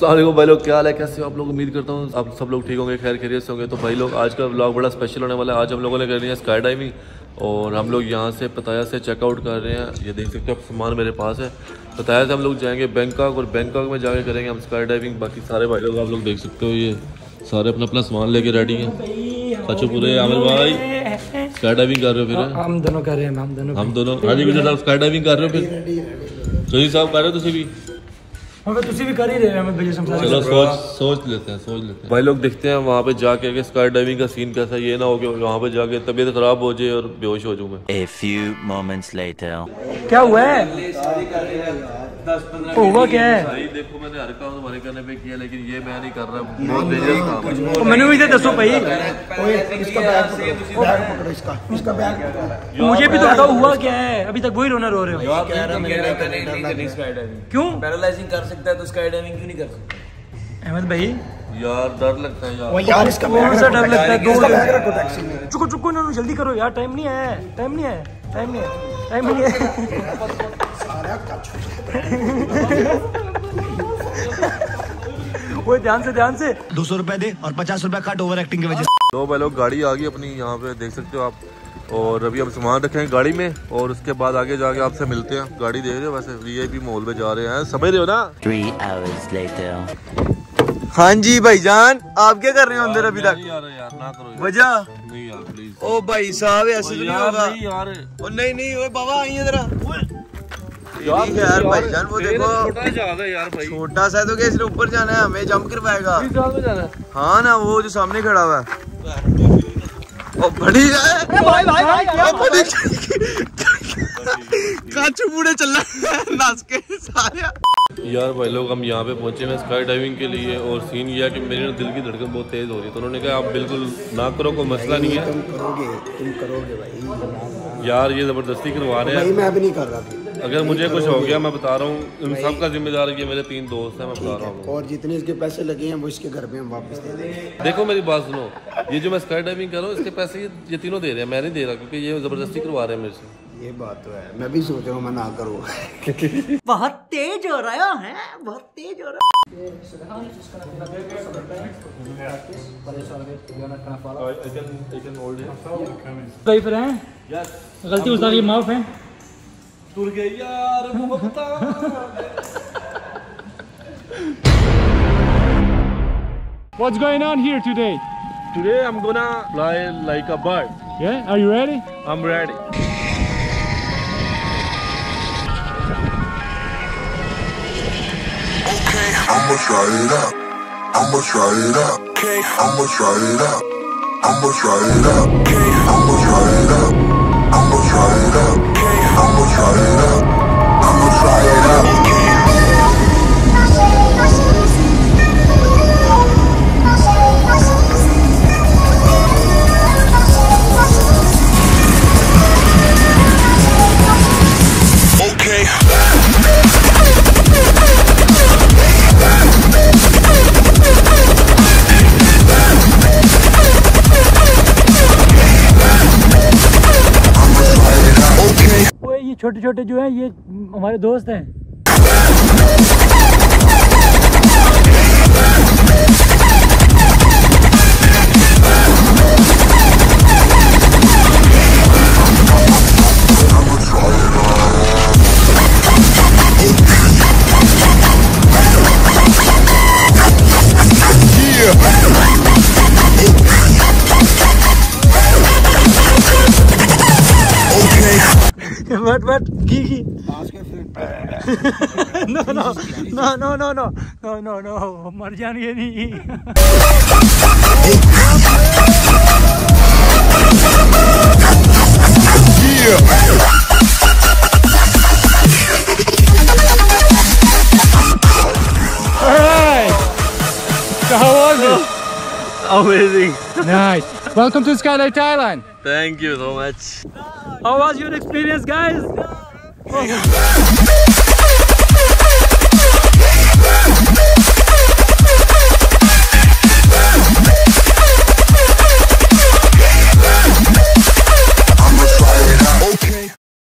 अस्सलाम वालेकुम भाई लोग, क्या हाल है, कैसे हो आप लोग। उम्मीद करता हूँ आप सब लोग ठीक होंगे, खैर खैरियत से होंगे। तो भाई लोग आज का व्लॉग बड़ा स्पेशल होने वाला है। आज हम लोगों ने करनी है स्काई डाइविंग और हम लोग यहाँ से पताया से चेकआउट कर रहे हैं। ये देख सकते हो आप, सामान मेरे पास है। पताया से हम लोग जाएंगे बैंकॉक और बैंकॉक में जाके करेंगे हम स्काई डाइविंग। बाकी सारे भाई लोग आप लोग देख सकते हो, ये सारे अपना अपना सामान लेके रेडी हैं। अच्छा पूरे आमिर भाई स्काई डाइविंग कर रहे हो फिर? हम दोनों कर रहे हैं, हम दोनों हाँ जी विजय साहब स्काई डाइविंग कर रहे हो फिर? सोजी साहब कर रहे हो तुसी भी? तुसी भी कर ही रहे हैं। चलो सोच लेते हैं भाई लोग। देखते हैं वहाँ पे जाके कि स्काई डाइविंग का सीन कैसा है। ये ना हो कि वहाँ पे जाके तबीयत खराब हो जाए और बेहोश हो जाऊँ मैं। A few moments later. क्या हुआ है? हुआ क्या है? भाई देखो मैंने हर काम तुम्हारे करने पे किया, लेकिन ये मैं नहीं कर रहा। बहुत डेंजरस काम है। मैंने भी दसो भाई, मुझे भी तो बताओ हुआ क्या है। अभी तक वही रोना रो रहे हो। क्यों? पैरालाइजिंग कर सकता है तो स्काई डाइविंग क्यों नहीं कर सकता? अहमद भाई यार डर लगता है यार, इसका कौन सा डर लगता है? चुको ना, जल्दी करो यार, टाइम नहीं है। वो ध्यान से 200 रुपए दे और 50 रुपए कट ओवर एक्टिंग की वजह से। तो भाई लोग गाड़ी आ गई अपनी, यहाँ पे देख सकते हो आप। और अभी हम सामान रखेंगे गाड़ी में और उसके बाद आगे जाके आपसे मिलते हैं। गाड़ी देख रहे हो, वैसे वीआईपी मॉल में जा रहे हैं, समझ रहे हो ना? 3 hours later. हाँ जी भाईजान, आप क्या कर रहे हो अंदर अभी तक? यार ना करो वजह नहीं यार प्लीज। ओ भाई साहब ऐसे तो नहीं होगा यार। ओ नहीं ओए बाबा आइए जरा यार भाईजान वो देखो छोटा सा है तो क्या इसने ऊपर जाना है, हमें जंप करवाएगा। हाँ ना, वो जो सामने खड़ा हुआ है ओ बड़ी काचू बूढ़े चल रहा है नाच के सारे। यार भाई लोग हम यहाँ पे पहुंचे हैं स्काई डाइविंग के लिए और सीन ये है कि मेरे दिल की धड़कन बहुत तेज हो रही है। तो उन्होंने कहा आप बिल्कुल ना करो, कोई मसला नहीं है। तुम करोगे भाई। यार ये जबरदस्ती करवा रहे हैं। मैं भी नहीं कर रहा था। अगर मुझे कुछ हो गया मैं बता रहा हूँ, इन सब का जिम्मेदार ये मेरे 3 दोस्त हैं, मैं बता रहा हूँ। और जितने इसके पैसे लगे हैं वो इसके घर में हम वापस दे देंगे। देखो मेरी बात सुनो, ये जो मैं स्काई डाइविंग कर रहा हूँ इसके पैसे ये तीनों दे रहे हैं, मैं नहीं दे रहा, क्योंकि ये जबरदस्ती करवा रहे हैं मेरे से। ये बात तो है, मैं भी सोच रहा हूँ मैं ना करूँ। बहुत तेज हो रहा है, बहुत तेज हो रहा है। कहीं पर हैं? गलती उस की माफ है। टूट गई यार What's going on here today? Today I'm gonna fly like a bird. Yeah, are you ready? I'm ready. Okay, I'ma try it out. I'ma try it out. Okay, I'ma try it out. I'ma try it out. Okay, I'ma try it out. I'ma try it out. Okay, I'ma try it out. I'ma try it out. ये छोटे छोटे जो हैं ये हमारे दोस्त हैं। What? Gigi. No. मर जाएंगे नहीं। Alright. So how was it? Amazing. Nice. Welcome to Skylight Thailand. Thank you so much. How was your experience, guys?